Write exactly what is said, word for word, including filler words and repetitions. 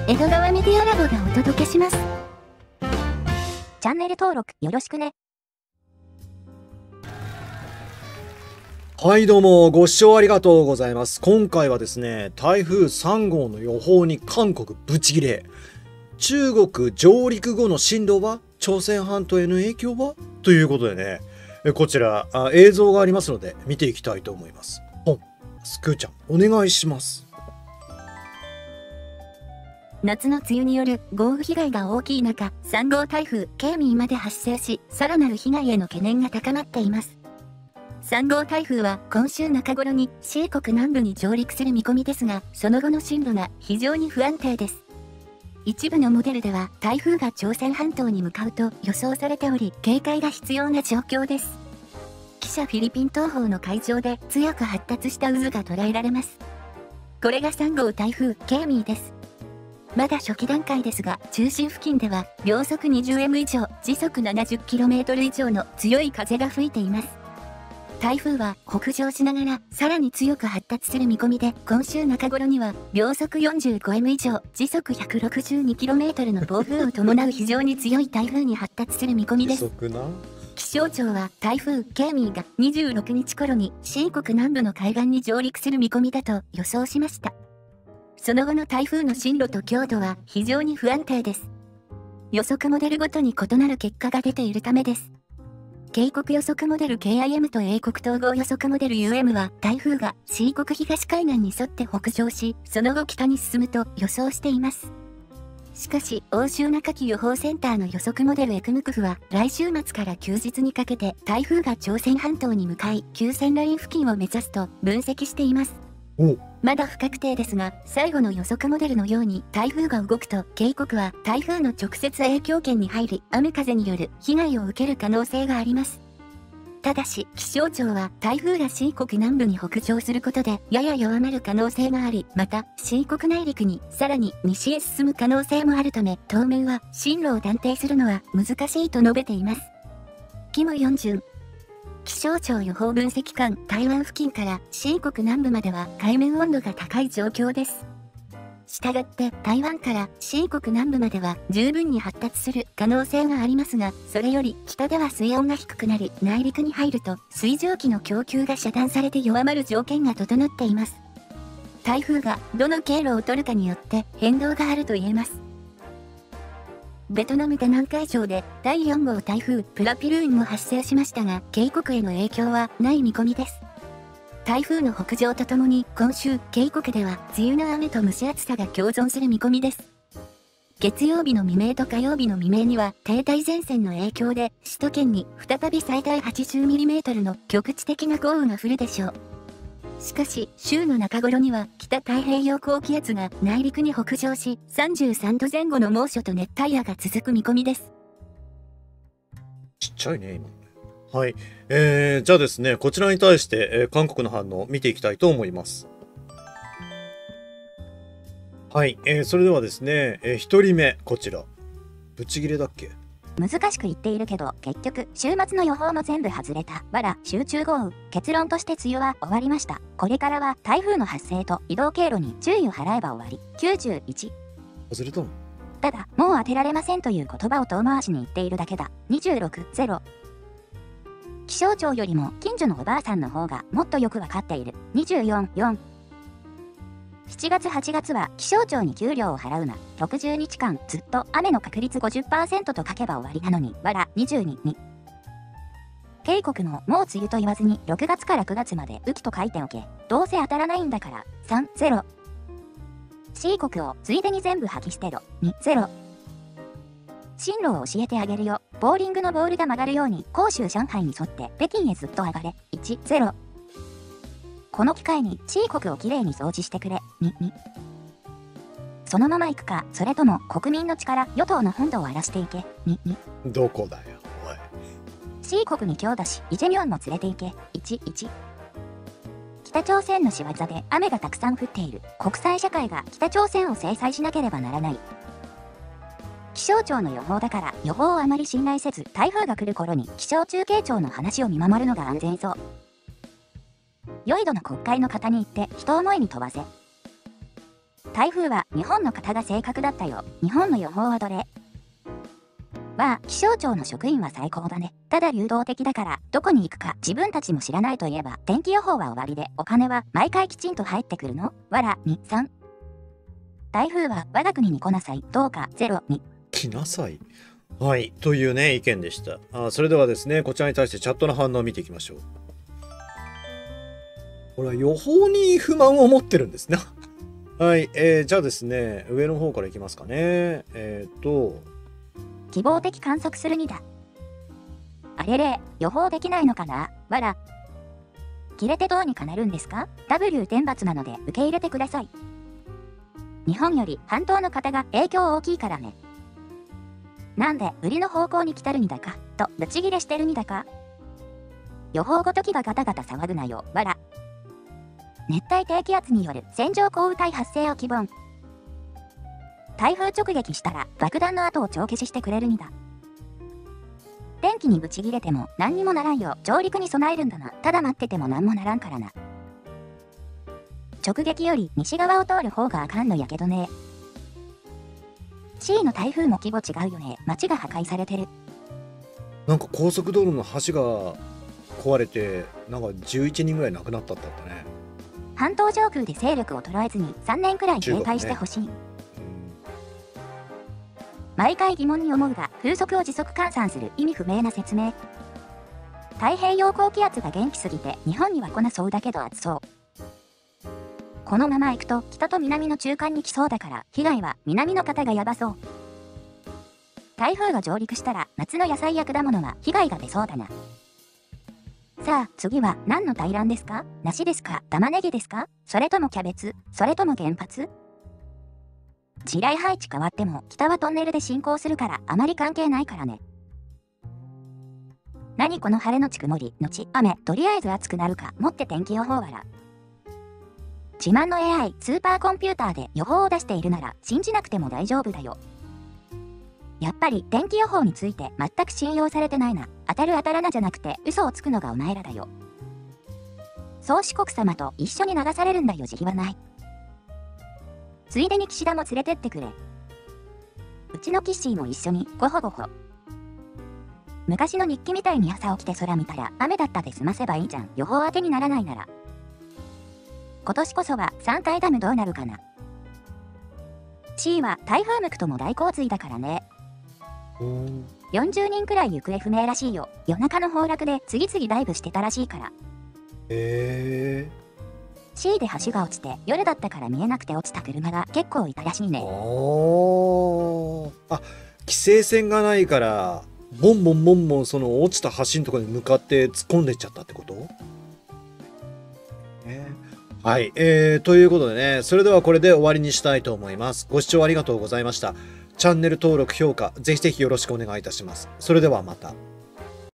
江戸川メディアラボがお届けします。 チャンネル登録よろしくね。 はい、どうもご視聴ありがとうございます。今回はですね、台風さん号の予報に韓国ブチギレ。中国上陸後の進路は、朝鮮半島への影響はということでね、こちらあ映像がありますので見ていきたいと思います。ポン、スクーちゃんお願いします。 夏の梅雨による豪雨被害が大きい中、さん号台風ケイミーまで発生し、さらなる被害への懸念が高まっています。さん号台風は今週中頃にシー国南部に上陸する見込みですが、その後の進路が非常に不安定です。一部のモデルでは台風が朝鮮半島に向かうと予想されており、警戒が必要な状況です。記者フィリピン東方の海上で強く発達した渦が捉えられます。これがさん号台風ケイミーです。まだ初期段階ですが、中心付近では秒速 にじゅうエム 以上、時速 ななじゅっキロメートル 以上の強い風が吹いています。台風は北上しながらさらに強く発達する見込みで、今週中頃には秒速 よんじゅうごエム 以上、時速 ひゃくろくじゅうにキロメートル の暴風を伴う非常に強い台風に発達する見込みです。気象庁は台風ケイミーがにじゅうろくにち頃にシー国南部の海岸に上陸する見込みだと予想しました。その後の台風の進路と強度は非常に不安定です。予測モデルごとに異なる結果が出ているためです。警告予測モデル ケーアイエム と英国統合予測モデル ユーエム は台風が シー国東海岸に沿って北上し、その後北に進むと予想しています。しかし、欧州中期予報センターの予測モデルエクムクフは来週末から休日にかけて台風が朝鮮半島に向かい、休戦ライン付近を目指すと分析しています。まだ不確定ですが、最後の予測モデルのように台風が動くと警告は台風の直接影響圏に入り、雨風による被害を受ける可能性があります。ただし、気象庁は台風がシー国南部に北上することでやや弱まる可能性があり、またシー国内陸にさらに西へ進む可能性もあるため、当面は進路を断定するのは難しいと述べています。キム・ヨンジュン気象庁予報分析官台湾付近からシー国南部までは海面温度が高い状況です。したがって台湾からシー国南部までは十分に発達する可能性がありますが、それより北では水温が低くなり、内陸に入ると水蒸気の供給が遮断されて弱まる条件が整っています。台風がどの経路を取るかによって変動があると言えます。ベトナムで南海上でだいよん号台風プラピルーンも発生しましたが、渓谷への影響はない見込みです。台風の北上とともに今週渓谷では梅雨の雨と蒸し暑さが共存する見込みです。月曜日の未明と火曜日の未明には停滞前線の影響で首都圏に再び最大 はちじゅうミリメートル の局地的な豪雨が降るでしょう。しかし、週の中頃には北太平洋高気圧が内陸に北上し、さんじゅうさんどぜん後の猛暑と熱帯夜が続く見込みです。 ちっちゃいね、今。はい。えー、じゃあですね、こちらに対して、えー、韓国の反応を見ていきたいと思います。はい。えー、それではですね、えー、ひとりめ、こちら。ブチギレだっけ？ 難しく言っているけど、結局、週末の予報も全部外れた。わら、集中豪雨。結論として梅雨は終わりました。これからは台風の発生と移動経路に注意を払えば終わり。きゅうじゅういち。 外れたの？ ただ、もう当てられませんという言葉を遠回しに言っているだけだ。にじゅうろく、ゼロ。気象庁よりも近所のおばあさんの方がもっとよくわかっている。にじゅうよん、よん。しちがつはちがつは気象庁に給料を払うな。ろくじゅうにちかんずっと雨の確率 ごじゅっパーセント と書けば終わりなのに、わらにじゅうに、に。渓谷のもう梅雨と言わずにろくがつからくがつまで雨季と書いておけ。どうせ当たらないんだから。さん、ゼロ。シー国をついでに全部吐き捨てろ。に、ゼロ。進路を教えてあげるよ。ボーリングのボールが曲がるように広州上海に沿って北京へずっと上がれ。いち、ゼロ。この機会に シー国をきれいに掃除してくれ。に、に。そのまま行くか、それとも国民の力、与党の本土を荒らしていけ。に、に。 どこだよ、おい。 シー国に強打し、イジェミョンも連れて行け。いち、いち。北朝鮮の仕業で雨がたくさん降っている。国際社会が北朝鮮を制裁しなければならない。気象庁の予報だから予報をあまり信頼せず、台風が来る頃に気象中継庁の話を見守るのが安全そう。良い度の国会の方に言って人思いに飛ばせ。 台風は日本の方が正確だったよ。日本の予報はどれ？は、気象庁の職員は最高だね。ただ流動的だから、どこに行くか自分たちも知らないといえば、天気予報は終わりで、お金は毎回きちんと入ってくるの？わら、に、さん。台風は我が国に来なさい。どうか、ゼロ、に。 来なさい。はい。というね、意見でした。あ、それではですね、こちらに対してチャットの反応を見ていきましょう。これは予報に不満を持ってるんですね。はい。えー、じゃあですね、上の方からいきますかね。えっと、 希望的観測するにだ。あれれ、予報できないのかな？わら。切れてどうにかなるんですか？ ダブリュー 天罰なので受け入れてください。日本より半島の方が影響大きいからね。なんで売りの方向に来たるにだか、とブチギレしてるにだか。予報ごときがガタガタ騒ぐなよ、わら。熱帯低気圧による線状降雨帯発生を希望。台風直撃したら爆弾の後を帳消ししてくれるにだ。天気にブチギレても何にもならんよ。上陸に備えるんだな。ただ待ってても何もならんからな。直撃より西側を通る方があかんのやけどね。C の台風も規模違うよね。街が破壊されてる。 なんか高速道路の橋が壊れて、なんかじゅういちにんぐらい亡くなったってあったね。 半島上空で勢力を捉えずにさんねんくらい停滞してほしい。毎回疑問に思うが、風速を時速換算する意味不明な説明。太平洋高気圧が元気すぎて日本には来なそうだけど暑そう。このまま行くと北と南の中間に来そうだから、被害は南の方がやばそう。台風が上陸したら夏の野菜や果物は被害が出そうだな。さあ次は何の大乱ですか？梨ですか？玉ねぎですか？それともキャベツ？それとも原発？地雷配置変わっても北はトンネルで進行するからあまり関係ないからね。何この晴れのち曇りのち雨、とりあえず暑くなるか持って天気予報わら。自慢の エーアイ スーパーコンピューターで予報を出しているなら信じなくても大丈夫だよ。やっぱり天気予報について全く信用されてないな。当たる当たらなじゃなくて嘘をつくのがお前らだよ。宗主国様と一緒に流されるんだよ。慈悲はない。ついでに岸田も連れてってくれ。うちのキッシーも一緒にごほごほ。昔の日記みたいに朝起きて空見たら雨だったで済ませばいいじゃん。予報当てにならないなら。今年こそは三体ダムどうなるかな。 C は台風向くとも大洪水だからね。よんじゅうにんくらい行方不明らしいよ。夜中の崩落で次々ダイブしてたらしいから。 へえ。 C で橋が落ちて夜だったから見えなくて落ちた車が結構いたらしいね。 あーあ、規制線がないからボンボンボンボンその落ちた橋のところに向かって突っ込んでっちゃったってこと？ね、はい、えー、ということでね、それではこれで終わりにしたいと思います。ご視聴ありがとうございました。チャンネル登録、評価、ぜひぜひよろしくお願いいたします。それではまた。